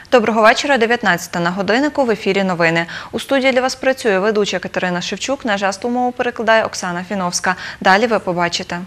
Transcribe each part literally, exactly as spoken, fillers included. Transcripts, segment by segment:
Доброго вечора, дев'ятнадцята на годиннику, в ефірі новини. У студії для вас працює ведуча Катерина Шевчук, на жестову мову перекладає Оксана Фіновська. Далі ви побачите.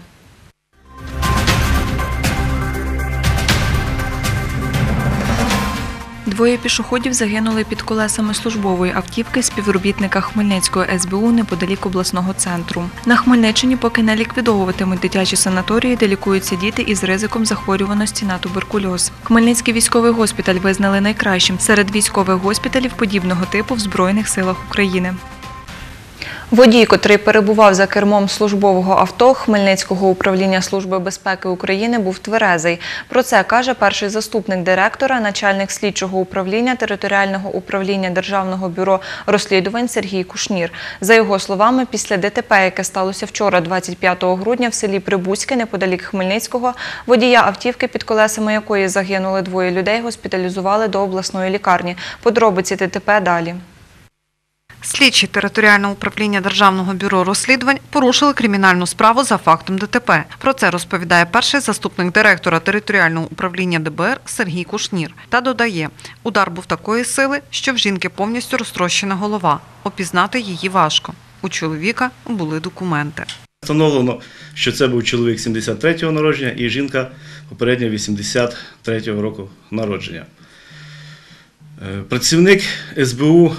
Двоє пішоходів загинули під колесами службової автівки співробітника Хмельницького ес бе у неподалік обласного центру. На Хмельниччині поки не ліквідовуватимуть дитячі санаторії, де лікуються діти із ризиком захворюваності на туберкульоз. Хмельницький військовий госпіталь визнали найкращим серед військових госпіталів подібного типу в Збройних силах України. Водій, котрий перебував за кермом службового авто Хмельницького управління Служби безпеки України, був тверезий. Про це каже перший заступник директора, начальник слідчого управління територіального управління Державного бюро розслідувань Сергій Кушнір. За його словами, після де те пе, яке сталося вчора, двадцять п'ятого грудня, в селі Прибузьке, неподалік Хмельницького, водія автівки, під колесами якої загинули двоє людей, госпіталізували до обласної лікарні. Подробиці де те пе далі. Слідчі територіального управління Державного бюро розслідувань порушили кримінальну справу за фактом де те пе. Про це розповідає перший заступник директора територіального управління де бе ер Сергій Кушнір. Та додає, удар був такої сили, що в жінки повністю розтрощена голова. Опізнати її важко. У чоловіка були документи. Встановлено, що це був чоловік сімдесят третього народження і жінка попередньо вісімдесят третього року народження. Працівник ес бе у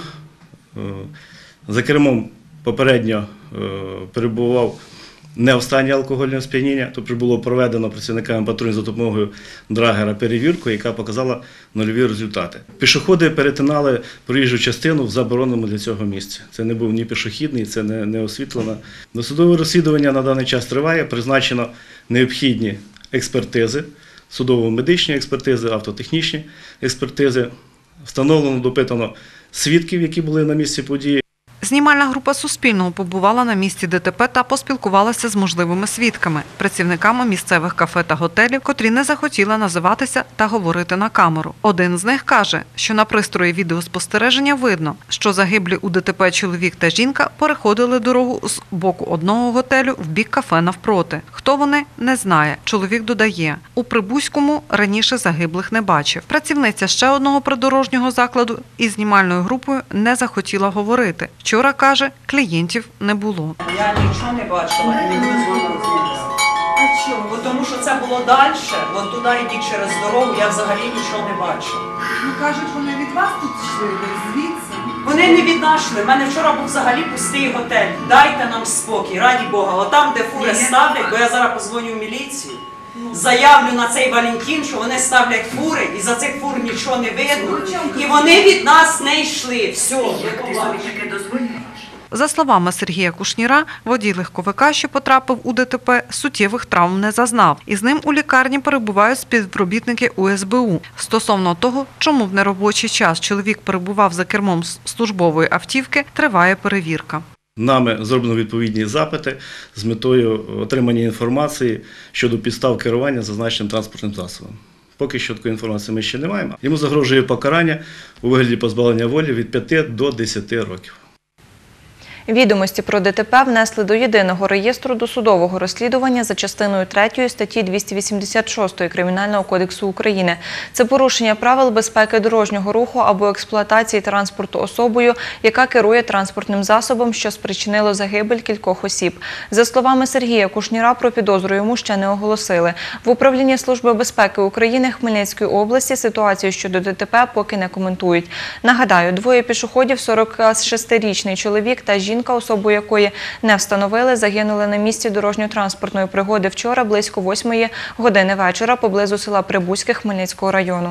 за кермом попередньо перебував не в стані алкогольного сп'яніння, тобто було проведено працівниками патрульної за допомогою драгера перевірку, яка показала нульові результати. Пішоходи перетинали проїжджу частину в забороненому для цього місці. Це не був ні пішохідний, це не, не освітлено. Досудове розслідування на даний час триває, призначено необхідні експертизи, судово-медичні експертизи, автотехнічні експертизи. Встановлено, допитано свідків, які були на місці події. Знімальна група Суспільного побувала на місці де те пе та поспілкувалася з можливими свідками – працівниками місцевих кафе та готелів, котрі не захотіли називатися та говорити на камеру. Один з них каже, що на пристрої відеоспостереження видно, що загиблі у де те пе чоловік та жінка переходили дорогу з боку одного готелю в бік кафе навпроти. Хто вони – не знає. Чоловік додає, у Прибузькому раніше загиблих не бачив. Працівниця ще одного придорожнього закладу із знімальною групою не захотіла говорити. Вчора, каже, клієнтів не було. Я нічого не бачила і не буду з вами розмовляти. А чому? Бо тому що це було далі, от туди йдіть через дорогу, я взагалі нічого не бачила. Ну, кажуть, вони від вас тут йшли, звідси. Вони не від нас йшли. У мене вчора був взагалі пустий готель. Дайте нам спокій, раді Бога. Отам, де фури ставлять, бо я зараз позвоню в міліцію. Заявлю на цей Валентин, що вони ставлять фури, і за цих фур нічого не видно. І вони від нас не йшли. Все, За словами Сергія Кушніра, водій легковика, що потрапив у де те пе, суттєвих травм не зазнав. І з ним у лікарні перебувають співробітники у ес бе у. Стосовно того, чому в неробочий час чоловік перебував за кермом службової автівки, триває перевірка. Нами зроблено відповідні запити з метою отримання інформації щодо підстав керування зазначеним транспортним засобом. Поки що такої інформації ми ще не маємо. Йому загрожує покарання у вигляді позбавлення волі від п'яти до десяти років. Відомості про де те пе внесли до єдиного реєстру досудового розслідування за частиною третьої статті двісті вісімдесят шість Кримінального кодексу України. Це порушення правил безпеки дорожнього руху або експлуатації транспорту особою, яка керує транспортним засобом, що спричинило загибель кількох осіб. За словами Сергія Кушніра, про підозру йому ще не оголосили. В управлінні Служби безпеки України Хмельницької області ситуацію щодо де те пе поки не коментують. Нагадаю, двоє пішоходів, сорокашестирічний чоловік та жінка, Жінка, особу якої не встановили, загинули на місці дорожньо-транспортної пригоди вчора близько восьмої години вечора поблизу села Прибузьке Хмельницького району.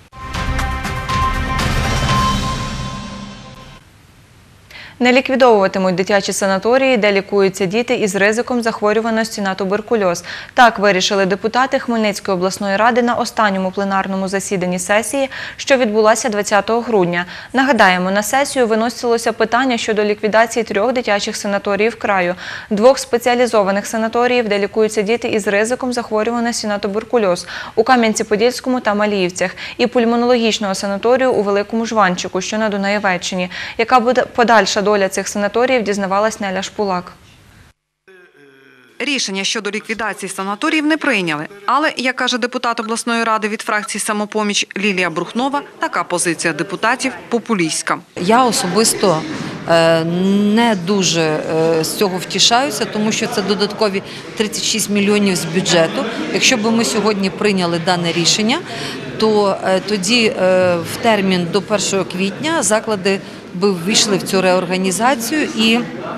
Не ліквідовуватимуть дитячі санаторії, де лікуються діти із ризиком захворюваності на туберкульоз. Так вирішили депутати Хмельницької обласної ради на останньому пленарному засіданні сесії, що відбулася двадцятого грудня. Нагадаємо, на сесію виносилося питання щодо ліквідації трьох дитячих санаторіїв краю, двох спеціалізованих санаторіїв, де лікуються діти із ризиком захворюваності на туберкульоз у Кам'янці-Подільському та Маліївцях, і пульмонологічного санаторію у Великому Жванчику, що на Дунаєвеччині. Яка буде подальша доля цих санаторіїв, дізнавалась Неля Шпулак. Рішення щодо ліквідації санаторіїв не прийняли. Але, як каже депутат обласної ради від фракції «Самопоміч» Лілія Брухнова, така позиція депутатів популістська. Я особисто не дуже з цього втішаюся, тому що це додаткові тридцять шість мільйонів з бюджету. Якщо б ми сьогодні прийняли дане рішення, то тоді в термін до першого квітня заклади би ввійшли в цю реорганізацію і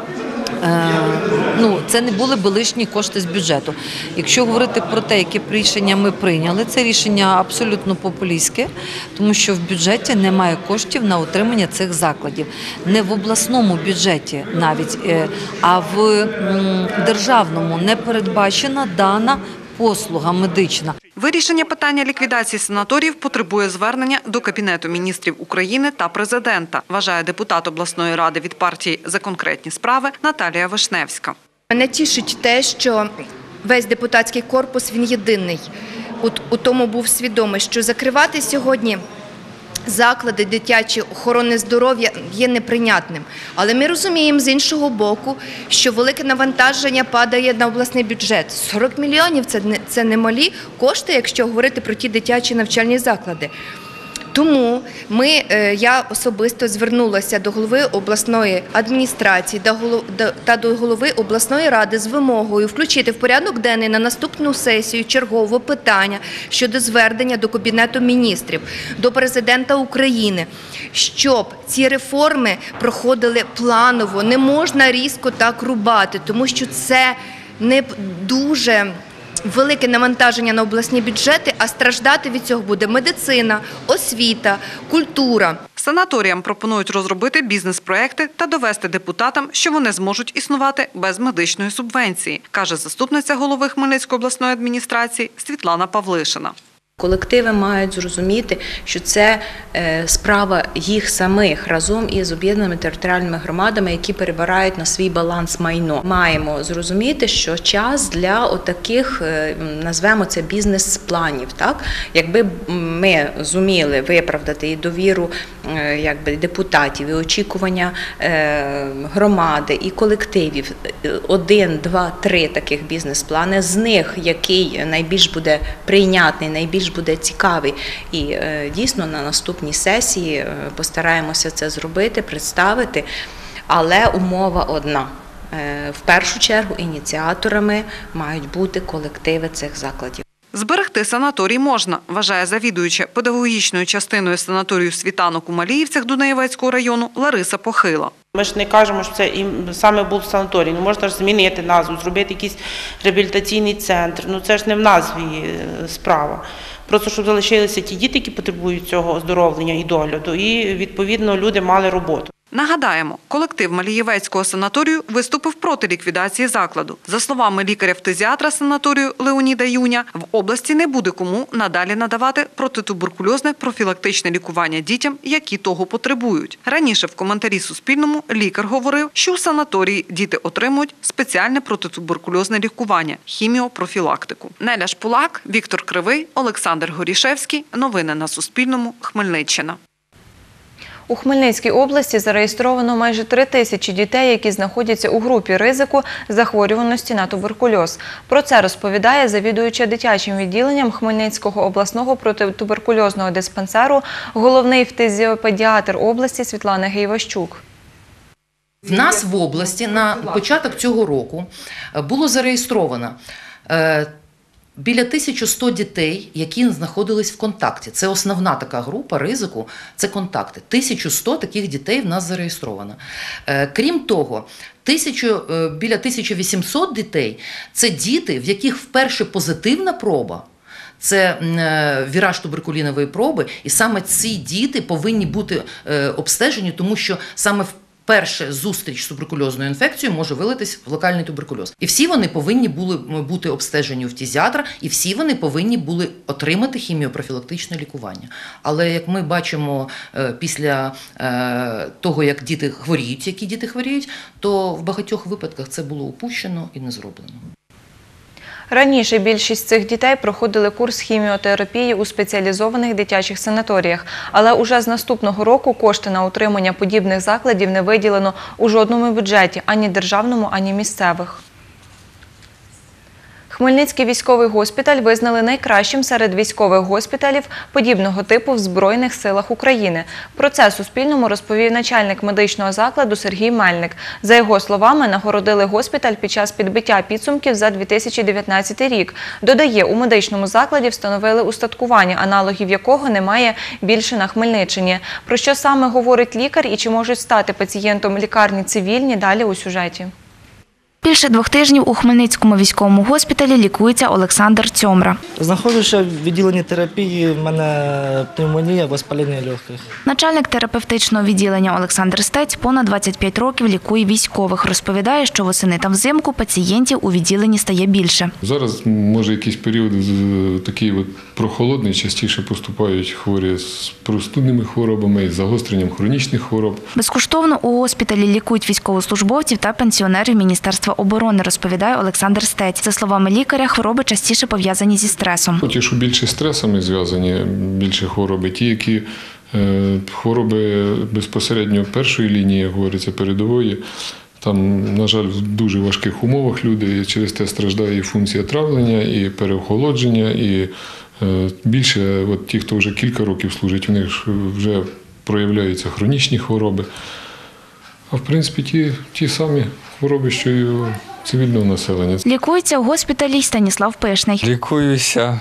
ну, це не були б лишні кошти з бюджету. Якщо говорити про те, яке рішення ми прийняли, це рішення абсолютно популістське, тому що в бюджеті немає коштів на утримання цих закладів. Не в обласному бюджеті навіть, а в державному не передбачена дана послуга медична. Вирішення питання ліквідації санаторіїв потребує звернення до Кабінету міністрів України та президента, вважає депутат обласної ради від партії «За конкретні справи» Наталія Вишневська. Мене тішить те, що весь депутатський корпус, він єдиний. От у тому був свідомий, що закривати сьогодні заклади дитячі охорони здоров'я є неприйнятним. Але ми розуміємо з іншого боку, що велике навантаження падає на обласний бюджет. сорок мільйонів – це не, це немалі кошти, якщо говорити про ті дитячі навчальні заклади. Тому ми, я особисто звернулася до голови обласної адміністрації та до голови обласної ради з вимогою включити в порядок денний на наступну сесію чергове питання щодо звернення до Кабінету міністрів, до президента України, щоб ці реформи проходили планово. Не можна різко так рубати, тому що це не дуже велике навантаження на обласні бюджети, а страждати від цього буде медицина, освіта, культура. Санаторіям пропонують розробити бізнес-проекти та довести депутатам, що вони зможуть існувати без медичної субвенції, каже заступниця голови Хмельницької обласної адміністрації Світлана Павлишина. Колективи мають зрозуміти, що це справа їх самих разом із об'єднаними територіальними громадами, які перебирають на свій баланс майно. Маємо зрозуміти, що час для отаких, назвемо це, бізнес-планів. Так? Якби ми зуміли виправдати і довіру якби, депутатів, і очікування громади, і колективів, один, два, три таких бізнес-плани, з них який найбільш буде прийнятний, найбільш буде цікавий. І дійсно на наступній сесії постараємося це зробити, представити, але умова одна. В першу чергу ініціаторами мають бути колективи цих закладів. Зберегти санаторій можна, вважає завідуюча педагогічною частиною санаторію «Світанок» у Маліївцях Дунаєвецького району Лариса Похила. Ми ж не кажемо, що це саме був санаторій. Ну, можна ж змінити назву, зробити якийсь реабілітаційний центр. Ну, це ж не в назві справа. Просто, щоб залишилися ті діти, які потребують цього оздоровлення і догляду, і, відповідно, люди мали роботу. Нагадаємо, колектив Малієвецького санаторію виступив проти ліквідації закладу. За словами лікаря-фтизіатра санаторію Леоніда Юня, в області не буде кому надалі надавати протитуберкульозне профілактичне лікування дітям, які того потребують. Раніше в коментарі Суспільному лікар говорив, що у санаторії діти отримують спеціальне протитуберкульозне лікування – хіміопрофілактику. Неля Шпулак, Віктор Кривий, Олександр Горішевський. Новини на Суспільному. Хмельниччина. У Хмельницькій області зареєстровано майже три тисячі дітей, які знаходяться у групі ризику захворюваності на туберкульоз. Про це розповідає завідуюча дитячим відділенням Хмельницького обласного протитуберкульозного диспансеру, головний фтизіопедіатр області Світлана Гейващук. В нас в області на початок цього року було зареєстровано біля тисячі сто дітей, які знаходились в контакті. Це основна така група ризику, це контакти. тисяча сто таких дітей в нас зареєстровано. Крім того, тисячу, біля тисяча вісімсот дітей – це діти, в яких вперше позитивна проба. Це віраж туберкулінової проби, і саме ці діти повинні бути обстежені, тому що саме в перша зустріч з туберкульозною інфекцією може вилитись в локальний туберкульоз. І всі вони повинні були бути обстежені у фтизіатра, і всі вони повинні були отримати хіміопрофілактичне лікування. Але, як ми бачимо після того, як діти хворіють, які діти хворіють, то в багатьох випадках це було упущено і не зроблено. Раніше більшість цих дітей проходили курс хіміотерапії у спеціалізованих дитячих санаторіях. Але уже з наступного року кошти на утримання подібних закладів не виділено у жодному бюджеті – ані державному, ані місцевих. Хмельницький військовий госпіталь визнали найкращим серед військових госпіталів подібного типу в Збройних силах України. Про це Суспільному розповів начальник медичного закладу Сергій Мельник. За його словами, нагородили госпіталь під час підбиття підсумків за дві тисячі дев'ятнадцятий рік. Додає, у медичному закладі встановили устаткування, аналогів якого немає більше на Хмельниччині. Про що саме говорить лікар і чи можуть стати пацієнтом лікарні цивільні, далі у сюжеті. Більше двох тижнів у Хмельницькому військовому госпіталі лікується Олександр Цьомра. Знаходжуся в відділенні терапії, в мене пневмонія, воспалення легких. Начальник терапевтичного відділення Олександр Стець понад двадцять п'ять років лікує військових. Розповідає, що восени та взимку пацієнтів у відділенні стає більше. Зараз, може, якийсь період такий от прохолодний, частіше поступають хворі з простудними хворобами, з загостренням хронічних хвороб. Безкоштовно у госпіталі лікують військовослужбовців та пенсіонерів Міністерства оборони, розповідає Олександр Стець. За словами лікаря, хвороби частіше пов'язані зі стресом. Ті, що більше стресами зв'язані, більше хвороби, ті, які е, хвороби безпосередньо першої лінії, як говориться, передової, там, на жаль, в дуже важких умовах люди, і через те страждає і функція травлення, і переохолодження, і е, більше, от ті, хто вже кілька років служить, у них вже проявляються хронічні хвороби. А в принципі, ті, ті самі хвороби, що і у цивільного населення. Лікується у госпіталі Станіслав Пишний. Лікуюся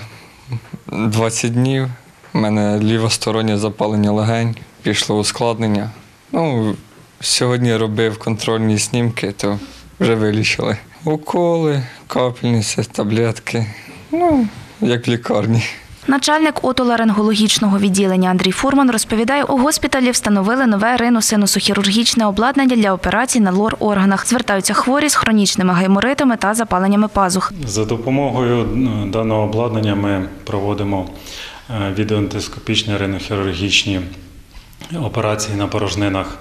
двадцять днів. У мене лівостороннє запалення легень, пішло ускладнення. Ну, сьогодні робив контрольні знімки, то вже вилічили. Уколи, капельниці, таблетки. Ну, як в лікарні. Начальник отоларингологічного відділення Андрій Фурман розповідає, у госпіталі встановили нове риносинусохірургічне обладнання для операцій на лор-органах. Звертаються хворі з хронічними гайморитами та запаленнями пазух. За допомогою даного обладнання ми проводимо відеоендоскопічні ринохірургічні операції на порожнинах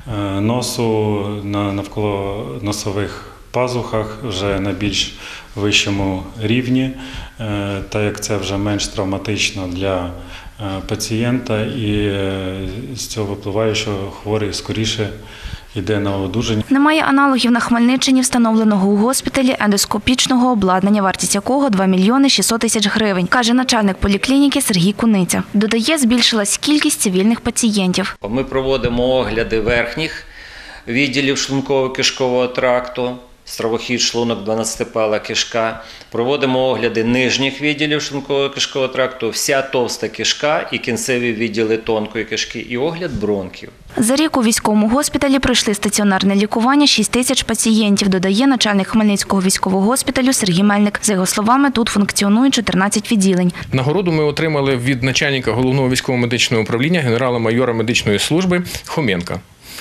носу, навколо носових пазухах вже на більш вищому рівні, так як це вже менш травматично для пацієнта, і з цього випливає, що хворий скоріше йде на одужання. Немає аналогів на Хмельниччині встановленого у госпіталі ендоскопічного обладнання, вартість якого два мільйони шістсот тисяч гривень, каже начальник поліклініки Сергій Куниця. Додає, збільшилась кількість цивільних пацієнтів. Ми проводимо огляди верхніх відділів шлунково-кишкового тракту, стравохід, шлунок, дванадцятипала кишка. Проводимо огляди нижніх відділів шлунково-кишкового тракту, вся товста кишка і кінцеві відділи тонкої кишки, і огляд бронхів. За рік у військовому госпіталі пройшли стаціонарне лікування шість тисяч пацієнтів, додає начальник Хмельницького військового госпіталю Сергій Мельник. За його словами, тут функціонує чотирнадцять відділень. Нагороду ми отримали від начальника головного військово-медичного управління генерала-майора медичної служби Хоменка.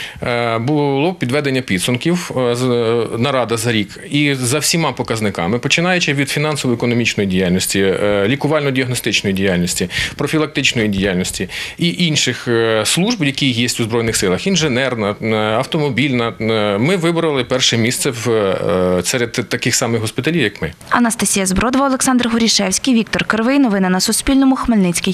Було підведення підсумків, нарада за рік, і за всіма показниками, починаючи від фінансово-економічної діяльності, лікувально-діагностичної діяльності, профілактичної діяльності і інших служб, які є у Збройних силах, інженерна, автомобільна, ми вибороли перше місце серед таких самих госпіталів, як ми. Анастасія Збродова, Олександр Горішевський, Віктор Кривий. Новини на Суспільному. Хмельницький.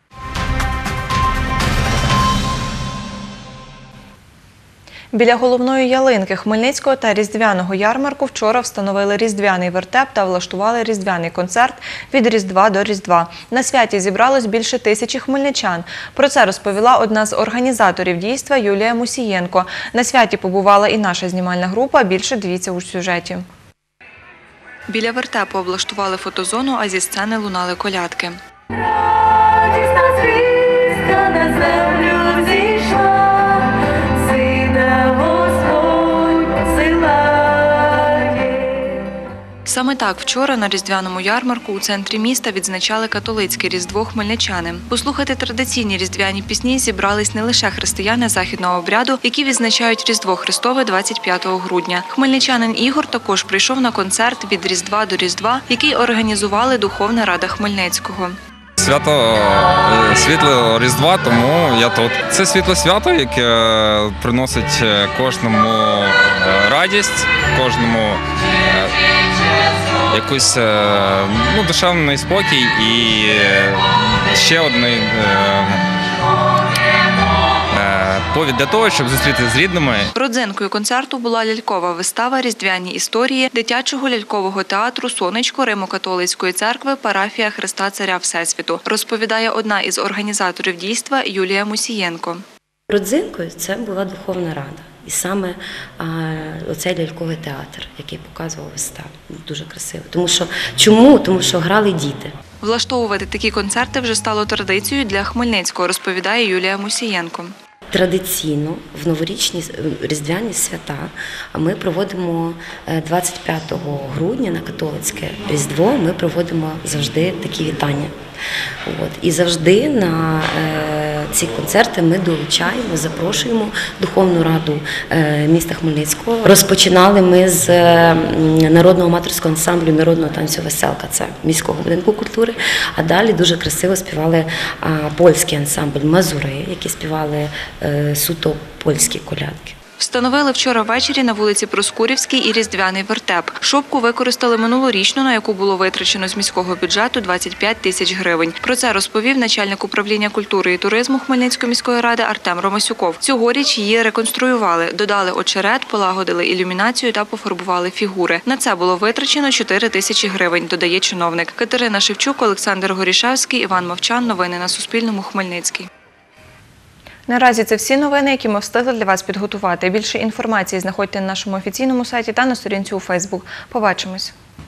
Біля головної ялинки Хмельницького та різдвяного ярмарку вчора встановили різдвяний вертеп та влаштували різдвяний концерт «Від Різдва до Різдва». На святі зібралось більше тисячі хмельничан. Про це розповіла одна з організаторів дійства Юлія Мусієнко. На святі побувала і наша знімальна група. Більше дивіться у сюжеті. Біля вертепу облаштували фотозону, а зі сцени лунали колядки. Саме так вчора на різдвяному ярмарку у центрі міста відзначали католицьке Різдво хмельничани. Послухати традиційні різдвяні пісні зібрались не лише християни західного обряду, які відзначають Різдво Христове двадцять п'ятого грудня. Хмельничанин Ігор також прийшов на концерт «Від Різдва до Різдва», який організували Духовна Рада Хмельницького. Свято світло Різдва, тому я тут. Це світло свято, яке приносить кожному радість, кожному якийсь ну, душевний спокій і ще одне повід для того, щоб зустрітися з рідними. Родзинкою концерту була лялькова вистава «Різдвяні історії» дитячого лялькового театру «Сонечко» Римо-католицької церкви «Парафія Христа Царя Всесвіту», розповідає одна із організаторів дійства Юлія Мусієнко. Родзинкою це була духовна рада. І саме а, оцей ляльковий театр, який показував виставу. Дуже красиво. Тому що, чому? Тому що грали діти. Влаштовувати такі концерти вже стало традицією для Хмельницького, розповідає Юлія Мусієнко. Традиційно в новорічні різдвяні свята ми проводимо двадцять п'ятого грудня на католицьке Різдво, ми проводимо завжди такі вітання. От. І завжди на е, ці концерти ми долучаємо, запрошуємо Духовну раду е, міста Хмельницького. Розпочинали ми з е, народного аматорського ансамблю народного танцю «Веселка», це міського будинку культури, а далі дуже красиво співали е, польський ансамбль «Мазури», які співали е, суто польські колядки. Встановили вчора ввечері на вулиці Проскурівській і різдвяний вертеп. Шопку використали минулорічну, на яку було витрачено з міського бюджету двадцять п'ять тисяч гривень. Про це розповів начальник управління культури і туризму Хмельницької міської ради Артем Ромасюков. Цьогоріч її реконструювали, додали очерет, полагодили ілюмінацію та пофарбували фігури. На це було витрачено чотири тисячі гривень, додає чиновник. Катерина Шевчук, Олександр Горішевський, Іван Мовчан. Новини на Суспільному. Хмельницький. Наразі це всі новини, які ми встигли для вас підготувати. Більше інформації знаходьте на нашому офіційному сайті та на сторінці у Фейсбук. Побачимось.